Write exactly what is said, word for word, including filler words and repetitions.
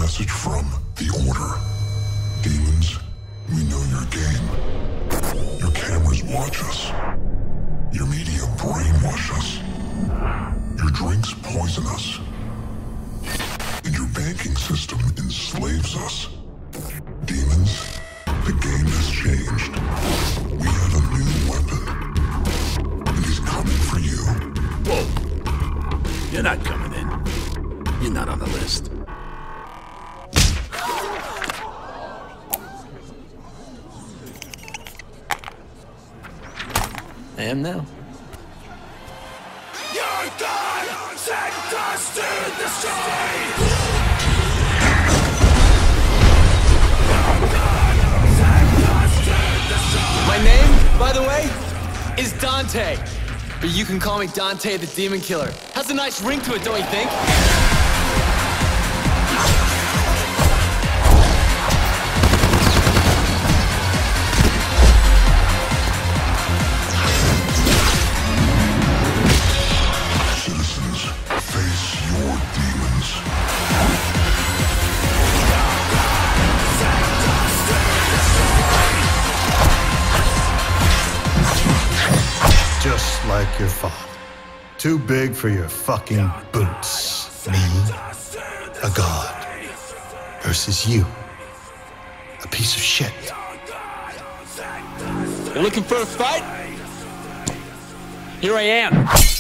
message from the Order. Demons, we know your game. Your cameras watch us. Your media brainwash us. Your drinks poison us. And your banking system enslaves us. Demons, the game has changed. We have a new weapon. And he's coming for you. Whoa. You're not coming in. You're not on the list. I am now. Your God sent us to destroy! My name, by the way, is Dante. But you can call me Dante the Demon Killer. Has a nice ring to it, don't you think? Citizens, face your demons. Just like your father. Too big for your fucking boots. Me, a god, versus you, a piece of shit. You're looking for a fight? Here I am.